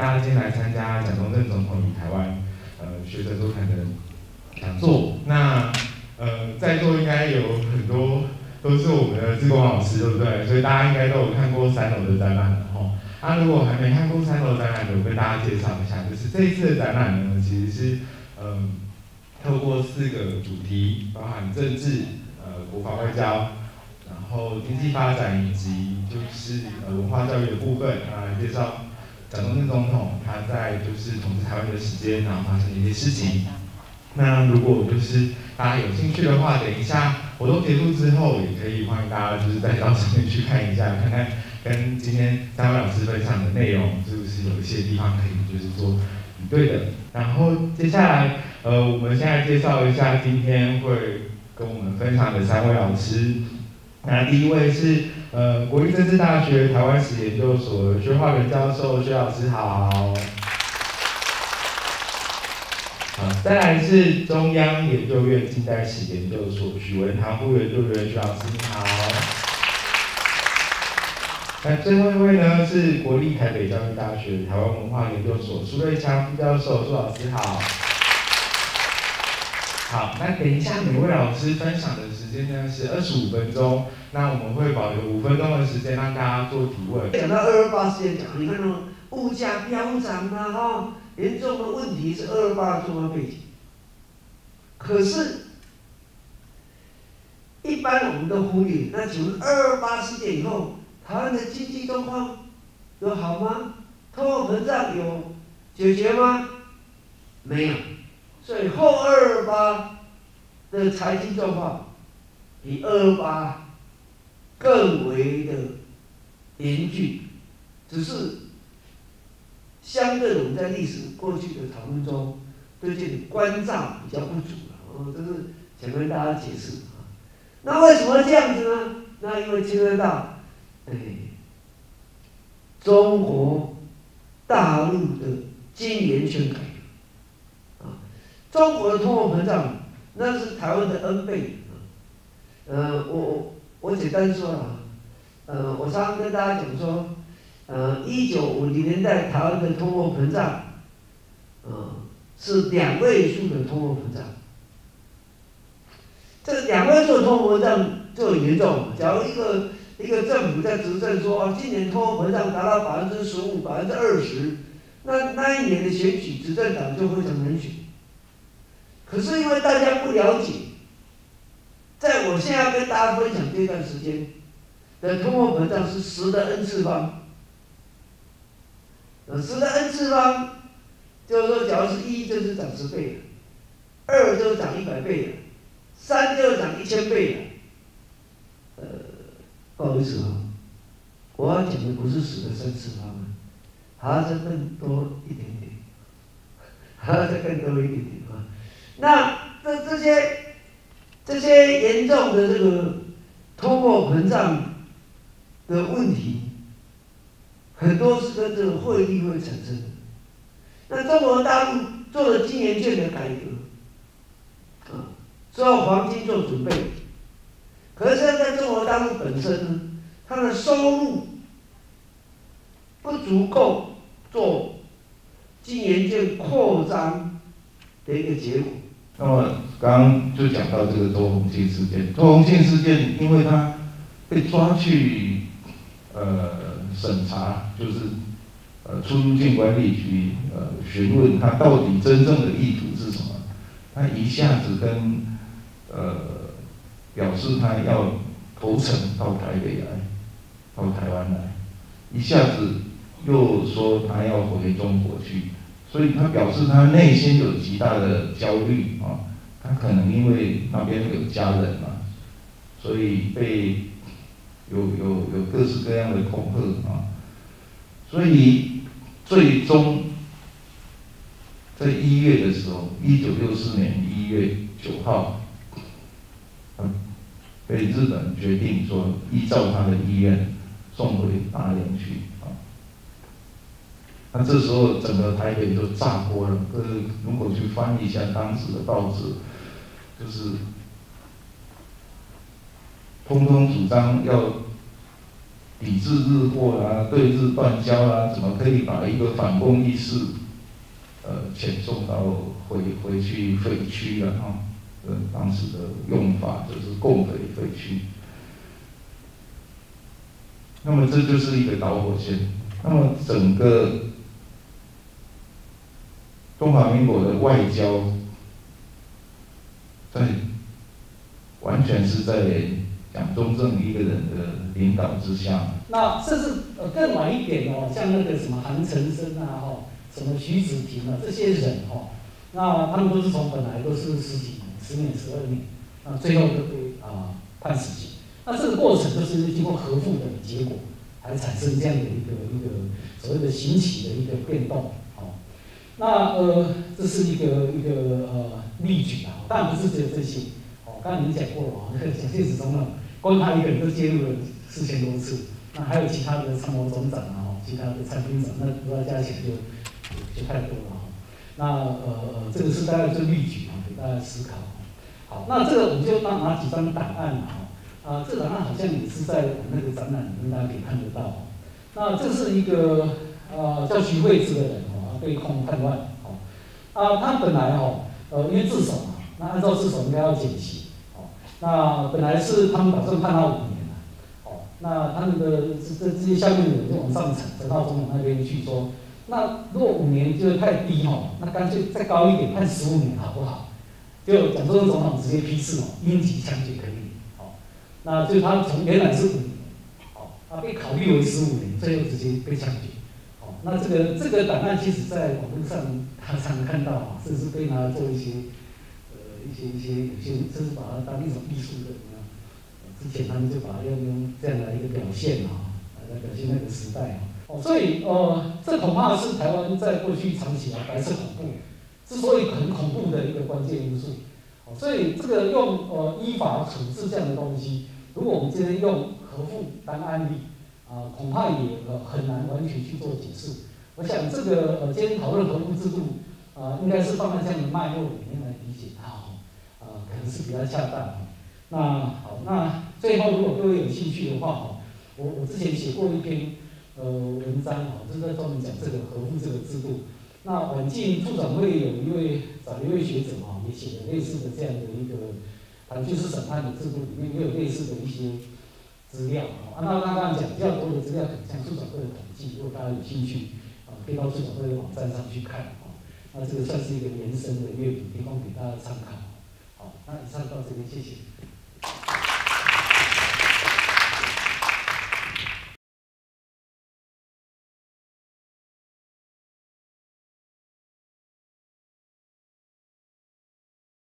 大家今天来参加蒋中正总统与台湾学者座谈的讲座。那在座应该有很多都是我们的志工老师，对不对？所以大家应该都有看过3楼的展览了哈。如果还没看过3楼展览的，我跟大家介绍一下，就是这一次的展览呢，其实是透过4个主题，包含政治、国防外交，然后经济发展以及就是文化教育的部分来介绍蒋中正总统他在就是统治台湾的时间，然后发生的一些事情。那如果就是大家有兴趣的话，等一下活动结束之后，也可以欢迎大家就是再到上面去看一下，看看跟今天3位老师分享的内容是不是有一些地方可以就是做比对的。然后接下来我们现在介绍一下今天会跟我们分享的3位老师。那第一位是国立政治大学台湾史研究所薛化元教授，薛老师好。好，再来是中央研究院近代史研究所许文堂副研究员，许老师你好。那最后一位呢是国立台北教育大学台湾文化研究所苏瑞强副教授，苏老师好。好，那等一下每位老师分享的时间呢是25分钟，那我们会保留5分钟的时间让大家做提问。 讲到228事件讲，你看哦，物价飙涨啊，严重的问题是228的重要背景。可是，一般我们都忽略。那请问228事件以后，台湾的经济状况有好吗？通货膨胀有解决吗？没有。所以后228的财经状况比228更为的严峻，只是相对我们在历史过去的讨论中对这里关照比较不足了，这是想跟大家解释啊。那为什么这样子呢？那因为牵涉到中国大陆的经研券改革啊，中国的通货膨胀那是台湾的N倍啊。我简单说了我常常跟大家讲说，1950年代台湾的通货膨胀，是2位数的通货膨胀。这个2位数的通货膨胀就很严重。假如一个政府在执政说，今年通货膨胀达到15%、20%，那一年的选举执政党就非常难选。可是因为大家不了解，在我现在要跟大家分享这段时间的通货膨胀是10的n次方。10的n次方，就是说，假如是1就是涨10倍了，2就是涨100倍了，3就是涨1000倍了。不好意思我要讲的不是10的3次方还要再更多一点点，还要再更多一点点啊。那这些严重的这个通货膨胀的问题，很多是跟这个汇率会产生的。那中国大陆做了经研券的改革，做黄金做准备。可是现在在中国大陆本身呢，它的收入不足够做经研券扩张的一个结果。 那么刚刚就讲到这个周鸿庆事件，周鸿庆事件因为他被抓去审查，就是出入境管理局询问他到底真正的意图是什么，他一下子跟表示他要投诚到台北来，到台湾来，一下子又说他要回中国去。所以他表示他内心有极大的焦虑啊，他可能因为那边有家人嘛，所以被有各式各样的恐吓啊，所以最终在1月的时候，1964年1月9号，被日本决定说依照他的意愿送回大连去啊。那这时候整个台北就炸锅了。如果去翻一下当时的报纸，就是通通主张要抵制日货啦、对日断交啦，怎么可以把一个反共意识，遣送到回去废墟了哈？当时的用法就是共匪废墟。那么这就是一个导火线。那么整个中华民国的外交，完全是在蒋中正一个人的领导之下。 那甚至更晚一点哦，像那个什么韩承生啊，什么徐子婷啊这些人那他们都是本来都是十几年、10年、12年，那最后都被判死刑。那这个过程就是经过合复的结果，才产生这样的一个所谓的刑期的一个变动。那这是一个例举啊，当然不是只有这些。刚才您讲过了那个蒋介石总统，光他一个人都介入了4000多次，那还有其他的参谋总长啊，其他的参军长，那不要加起来就太多了那这个是大概就例举给大家思考。好，那这个我们就拿几张档案这档案好像也是在我们那个展览里面大家可以看得到。那这是一个叫徐惠之的人被控叛乱他本来因为自首嘛，那按照自首应该要减刑那本来是他们打算判他5年那他们的这些下面的人就往上呈到总统那边去说，那如果5年就太低那干脆再高一点，判15年好不好？就蒋中正总统直接批示应急枪决可以那就他从原来是5年被考虑为15年，最后直接被枪决那这个档案其实在网络上常看到甚至被拿来做一些有些甚至把它当一种艺术的之前他们就把它用这样的一个表现来表现那个时代所以这恐怕是台湾在过去长期白色恐怖之所以很恐怖的一个关键因素所以这个用依法处置这样的东西，如果我们今天用合复当案例恐怕也很难完全去做解释。我想这个今天讨论合复制度应该是放在这样的脉络里面来理解它可能是比较恰当那好，那最后如果各位有兴趣的话我之前写过一篇文章就是在专门讲这个合复这个制度。那晚近促转会找一位学者也写了类似的这样的一个军事审判的制度里面也有类似的一些资料那刚刚讲比较多的资料，可能像促转会的统计，如果大家有兴趣可以到促转会的网站上去看那这个算是一个延伸的阅读，提供给大家参考。好，那以上到这边，谢谢。